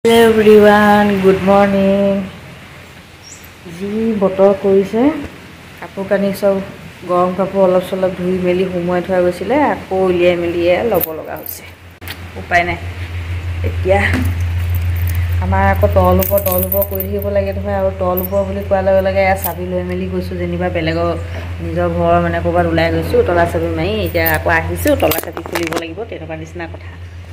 Hello everyone, good morning. जी butter কৰিছে কাপোৰ কানি সব গৰম কাপোৰ অলপ চলপ ধুই মেলি সময় থোৱা গৈছিলে আকৌ উলিয়াই মেলি লব লগা হৈছে উপায় নাই এতিয়া আমাৰ আকৌ তল ওপৰ কৰি থাকিব লাগে নহয় আৰু তল ওপৰ বুলি কোৱাৰ লগে লগে চাবি লৈ মেলি গৈছো যেনিবা বেলেগৰ নিজৰ ঘৰ মানে ক'বাত ওলাই গৈছো তলা চাবি মাৰি এতিয়া আকৌ আহিছো তলা চাবি খুলিব লাগিব তেনেকুৱা নিচিনা কথা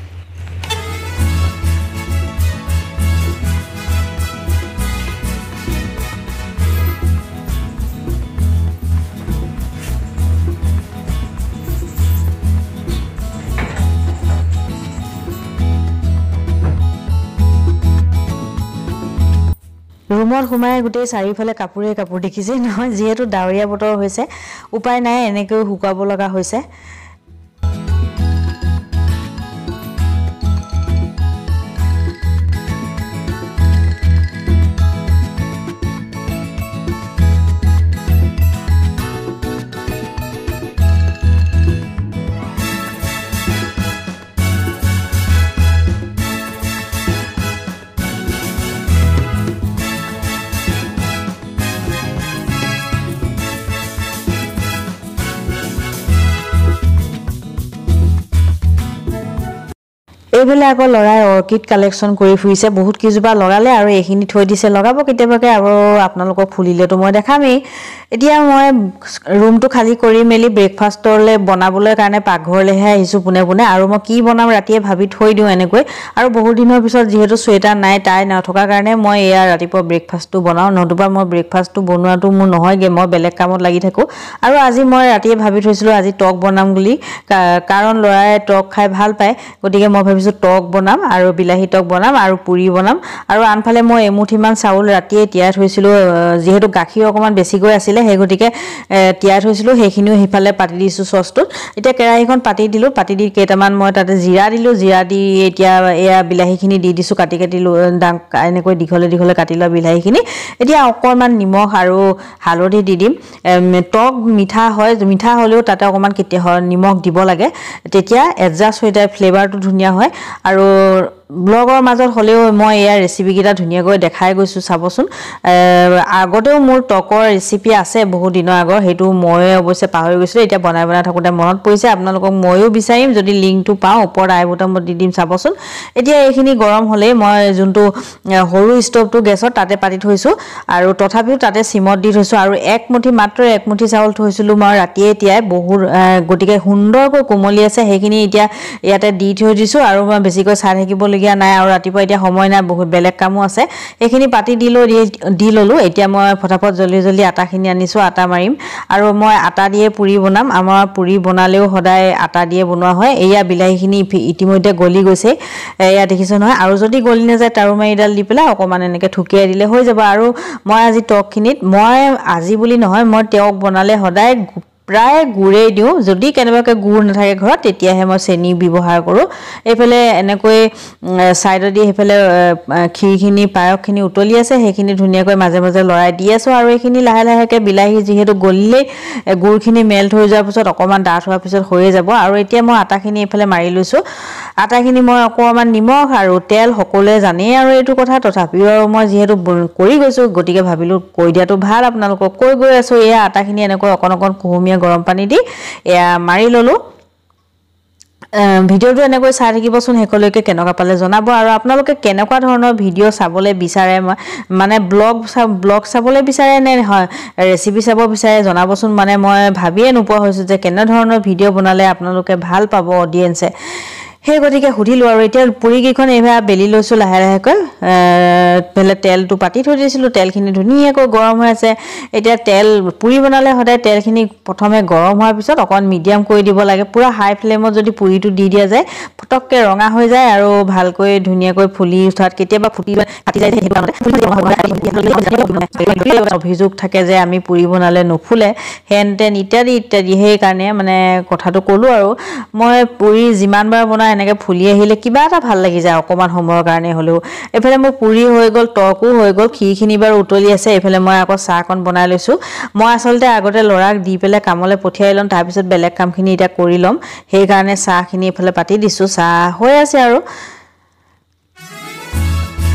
ৰুমৰ সোমাই গুটেই চাৰিফালে কাপোৰ দেখিছে নহয় যেহেতু ডাৱৰীয়া বতৰ হৈছে উপায় নাই এনেকৈ হুকাব লগা হৈছে এইবেলে আকৌ লৰাই অৰ্কিড কালেকশন কৰি ফুৰিছে বহুত কিজোপা লগালে আৰু এইখিনি থৈ দিছে লগাব কেতিয়াবাকে আৰু আপোনালোকক ফুলিলেতো মই দেখামেই এতিয়া মই ৰুমটো খালি কৰি মেলি ব্ৰেকফাষ্টৰলে বনাবলৈ কাৰণে পাকঘৰলেহে আহিছো পুনে পুনে আৰু মই কি বনাম ৰাতিয়ে ভাবি থৈ দিও এনেকৈ আৰু বহুত দিনৰ পিছত যেহেতু সোয়েটাৰ নাই তাই নথকা কাৰণে মই এয়া ৰাতিপুৱা ব্ৰেকফাষ্টটো বনাও নতুবা মই ব্ৰেকফাষ্টটো বনোৱাটো মোৰ নহয়গে মই বেলেগ কামত লাগি থাকো আৰু আজি মই ৰাতিয়ে ভাবি থৈছিলো আজি টক বনাম বুলি কাৰণ লৰাই টক খাই ভাল পায় গতিকে মই ভাবিছো টক বনাম আৰু বিলাহী টক বনাম আৰু পুৰি বনাম আৰু আনফালে মই এমুঠিমান চাউল ৰাতিয়ে তিয়াই থৈছিলো যেহেতু গাখীৰ অকমান বেছি গৈ আছিল হে গতিকে তিয়াই থৈছিলো সেইখিনিও হিফালে পাতি দিছো সসটোত এতিয়া কেৰাহীখন পাতি দিলো পাতি দি কেটামান মই তাতে জিৰা দিলো জিৰা দি এতিয়া এয়া বিলাহীখিনি দি দিছো কাটি এনেকৈ দিখলে কাটি লা বিলাহীখিনি এতিয়া অকমান নিমখ আৰু হালধি দি দিম টক মিঠা হয় মিঠা হলেও তাতে অকমান কেতিয়া নিমখ দিব লাগে তেতিয়া এডজাস্ট হৈ যায় ফ্লেভাৰটো ধুনিয়া হয় আৰু ব্লগৰ মাজত হলেও মই এয়া ৰেচিপি কিটা ধুনিয়াকৈ দেখাই গৈছো চাবচোন আগতেও মোৰ টকৰ ৰেচিপি আছে বহুত দিনৰ আগৰ হেতু মই অৱশ্যে পাহৰি গৈছিল এতিয়া বনাই থাকোতে মনত পৰিছে আপোনালোকক মইও বিচাৰিম যদি লিংকটো পাও ওপৰত আই বটনত দি দিম চাবচোন এতিয়া এইখিনি গৰম হলে মই যোনটো হৰু ষ্টভটো গেছত তাতে পাতি থৈছো আৰু তথাপিও তাতে সিমত দি থৈছো আৰু মাত্ৰ এক মুঠি চাউল থৈছিলো মই ৰাতিয়ে তিয়াই বহুত গটিকে সুন্দৰকৈ কোমলি আছে সেইখিনি এতিয়া ইয়াতে দি থৈ দিছো আৰু মই বেছিকৈ চাই থাকিব লগিয়া নাই আৰু ৰাতিপুৱা এতিয়া সময় নাই বহুত বেলেগ কামো আছে এইখিনি পাতি দি ললো এতিয়া মই ফটাফট জলদি আটাখিনি আনিছো আটা মাৰিম আৰু মই আটা দিয়ে পুৰি বনাম আমাৰ পুৰি বনালেও সদায় আটা দিয়ে বনোৱা হয় এয়া বিলাহীখিনি ইতিমধ্যে গলি গৈছে এয়া দেখিছো নহয় আৰু যদি গলি না যায় তাৰু মাৰিডাল দি পেলাই অকমান এনেকে ঠুকিয়াই দিলে হৈ যাব আৰু মই আজি টকখিনিত মই আজি বুলি নহয় মই টক বনালে সদায় প্ৰায় গুড়ে দিও যদি কেনেবাকে গুড় নাথাকে ঘৰত তেতিয়াহে মই চেনি ব্যৱহাৰ কৰো এফালে এনেকৈ সাইড দি এফালে খিৰখিনি পায়কখিনি উতলি আছে সেইখিনি ধুনিয়াকৈ মাজে মাজে লৰাই দি আছো আৰু এইখিনি লাহে লাহেকে বিলাহী যেহেতু গলিলে গুড়খিনি মেল্ট হৈ যোৱাৰ পিছত অকমান ডাঠ হোৱাৰ পিছত হৈয়ে যাব আৰু এতিয়া মই আটাখিনি এফালে মাৰি লৈছো আটাখিনি মই অকমান নিমখ আৰু তেল সকলোৱে জানে আৰু এইটো কথা তথাপিও আৰু মই যেহেতু কৰি গৈছো গটিকে ভাবিলো কৈ দিয়াটো ভাল আপোনালোকক কৈ গৈ আছো এয়া আটাখিনি এনেকৈ অকন কুহুমিয়া গৰম পানী দি এয়া মাৰি ললো ভিডিওটো এনেকৈ চাই থাকিবচোন হেকলৈকে কেনেকুৱা পালে জনাব আৰু আপোনালোকে কেনেকুৱা ধৰণৰ ভিডিও চাবলৈ বিচাৰে মানে ব্লগ চাবলৈ বিচাৰে নে হয় ৰেচিপি চাব বিচাৰে জনাবচোন মানে মই ভাবিয়ে নোপোৱা হৈছো যে কেনে ধৰণৰ ভিডিও বনালে আপোনালোকে ভাল পাব অডিয়েন্সে হে গটিকে হুদিলো আৰু এতিয়া পুৰি কিখন এভা বেলি লৈছো লাহে লাহেকৈ পেলে তেলটো পাতি থৈ দিছিলো তেলখিনি ধুনিয়াকৈ গৰম হৈ আছে এতিয়া তেল পুৰি বনালে সদায় তেলখিনি প্ৰথমে গৰম হোৱাৰ পিছত অকন মিডিয়াম কৰি দিব লাগে পুৰা হাই ফ্লেমত যদি পুৰিটো দি দিয়া যায় ফটককে ৰঙা হৈ যায় আৰু ভালকৈ ধুনিয়াকৈ ফুলি উঠাত কেতিয়াবা ফুটি কাটি যায় অভিযোগ থাকে যে আমি পুৰি বনালে নুফুলে হেনটেন ইত্যাদি সেই কাৰণে মানে কথাটো কলো আৰু মই পুৰি যিমানবাৰ বনাই এনেকে ফুলি আহিলে কিবা এটা ভাল লাগি যায় অকমান সময়ৰ কাৰণে হলো এফালে মোৰ পুৰি হৈ গল টকো হৈ গল খিখিনি বাৰ উতলি আছে এফালে মই আকৌ চাহকন বনাই লৈছো মই আসলতে আগতে লৰাক দি পেলে কামলে পঠিয়াই লম তাৰ পিছত বেলেগ কামখিনি এটা কৰি লম সেই কাৰণে চাহখিনি এফালে পাতি দিছো চাহ হৈ আছে আৰু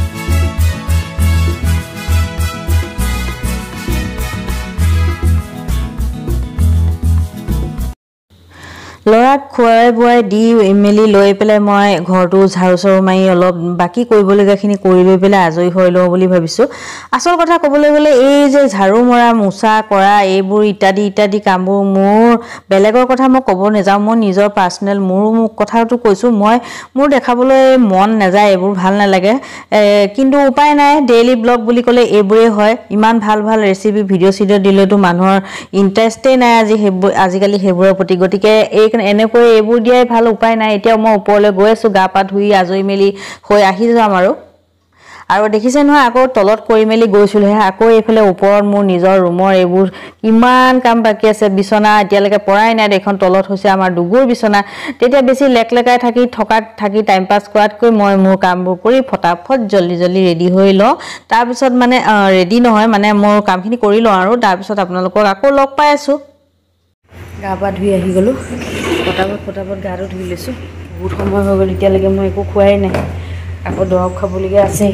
ল'ৰাক খুৱাই বুৱাই দি মেলি লৈ পেলাই মই ঘৰটো ঝাৰু চাৰু মাৰি অলপ বাকী কৰিবলগীয়াখিনি কৰি লৈ পেলাই আজৰি হৈ লওঁ বুলি ভাবিছোঁ। আচল কথা ক'বলৈ গ'লে এই যে ঝাৰু মৰা মোচা কৰা এইবোৰ ইত্যাদি কামবোৰ মোৰ বেলেগৰ কথা মই ক'ব নাযাওঁ, মই নিজৰ পাৰ্চনেল মোৰ কথাটো কৈছোঁ। মোৰ দেখাবলৈ মন নাযায়, এইবোৰ ভাল নালাগে, কিন্তু উপায় নাই, ডেইলি ব্লগ বুলি ক'লে এইবোৰেই হয়। ইমান ভাল ভাল ৰেচিপি ভিডিঅ' চিডিঅ' দিলেতো মানুহৰ ইণ্টাৰেষ্টেই নাই আজিকালি সেইবোৰৰ প্ৰতি, গতিকে এনেকৈ এইবোৰ দিয়াই ভাল, উপায় নাই। এতিয়া মই ওপৰলৈ গৈ আছোঁ, গা পা ধুই আজৰি মেলি হৈ আহি যাম আৰু দেখিছে নহয়, আকৌ তলত কৰি মেলি গৈছিলোঁহে, আকৌ এইফালে ওপৰত মোৰ নিজৰ ৰুমৰ এইবোৰ কিমান কাম বাকী আছে। বিচনা এতিয়ালৈকে পৰাই নাই, এইখন তলত হৈছে আমাৰ দুগুৰ বিচনা। তেতিয়া বেছি লেকলেকাই থাকি টাইম পাছ কৰাতকৈ মই মোৰ কামবোৰ কৰি ফটাফট জল্দি ৰেডি হৈ লওঁ। তাৰপিছত মানে ৰেডি নহয় মানে মোৰ কামখিনি কৰি লওঁ আৰু তাৰপিছত আপোনালোকক আকৌ লগ পাই আছোঁ। গা পা ধুই আহি গ'লোঁ, ফটাফট গাটো ধুই লৈছোঁ। বহুত সময় হৈ গ'ল, এতিয়ালৈকে মই একো খোৱাই নাই, আকৌ দৰৱ খাবলগীয়া আছেই।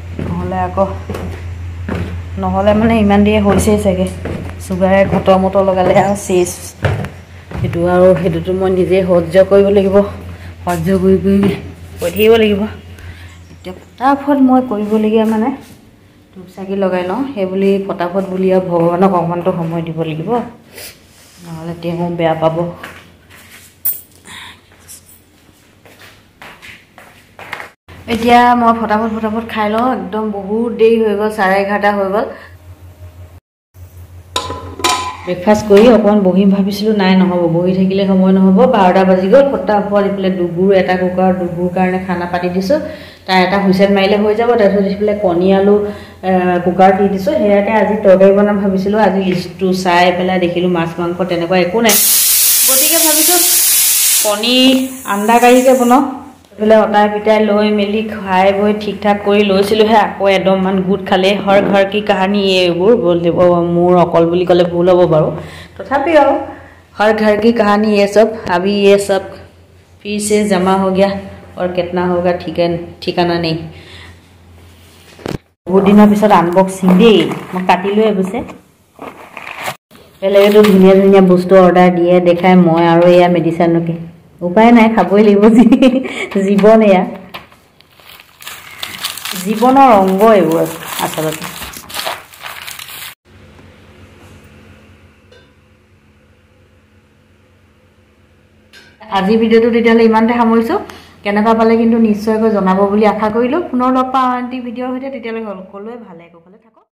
নহ'লে মানে ইমান দেৰি হৈছেই চাগে, চুগাৰে ঘটৰ মটৰ লগালে আৰু চেচ। সেইটোতো মই নিজেই সহ্য কৰিব লাগিব, সহ্য কৰি কৈ থাকিব লাগিব। এতিয়া ফটাফট মই কৰিবলগীয়া মানে ধূপ চাকি লগাই লওঁ, সেইবুলি ফটাফট বুলি আৰু ভগৱানক অকণমানটো সময় দিব লাগিব, নহ'লে তেওঁ বেয়া পাব। এতিয়া মই ফটাফট খাই লওঁ, একদম বহুত দেৰি হৈ গ'ল, 11:30 হৈ গ'ল। ব্ৰেকফাষ্ট কৰি অকণমান বহিম ভাবিছিলোঁ, নাই নহ'ব, বহি থাকিলে সময় নহ'ব, 12টা বাজি গ'ল। ফটাফট এইফালে এটা কুকাৰত দুগুৰ কাৰণে খানা পাতি দিছোঁ, তাৰ এটা হুইচেল মাৰিলে হৈ যাব। তাৰপিছত এইফালে কণী আলু কুকাৰত দি দিছোঁ, সেয়াকে আজি তৰকাৰী বনাম ভাবিছিলোঁ। আজি লিষ্টটো চাই পেলাই দেখিলোঁ মাছ মাংস তেনেকুৱা একো নাই, গতিকে ভাবিছোঁ কণী আন্দা কাৰীকে বনাওঁ। এইফালে অটাই পিটাই লৈ মেলি খাই বৈ ঠিক ঠাক কৰি লৈছিলোঁহে, আকৌ এদমমান গোট খালে। হৰ ঘৰ কি কাহানী এইবোৰ মোৰ অকল বুলি ক'লে ভুল হ'ব বাৰু, তথাপিও আৰু हर घर की कहानी ये सब। अभी ये सब फिर से जमा हो गया और कितना होगा ठिकाना नहीं। बहुत दिनों पिছত আনবক্সিং দেই, মই কাটিলোঁ এবছে। বেলেগেতো ধুনীয়া বস্তু অৰ্ডাৰ দিয়ে দেখায়, মই আৰু এয়া মেডিচিনকে, উপায় নাই, খাবই লাগিব। জীৱন এয়া, জীৱনৰ অংগ এইবোৰ আচলতে। আজি ভিডিঅ'টো তেতিয়াহ'লে ইমানতে সামৰিছোঁ। কেনেকুৱা পালে কিন্তু নিশ্চয়কৈ জনাব বুলি আশা কৰিলোঁ। পুনৰ লগ পাওঁ আন এটি ভিডিঅ'ৰ সৈতে, তেতিয়ালৈ সকলোৱে ভালে কুশলে থাকক।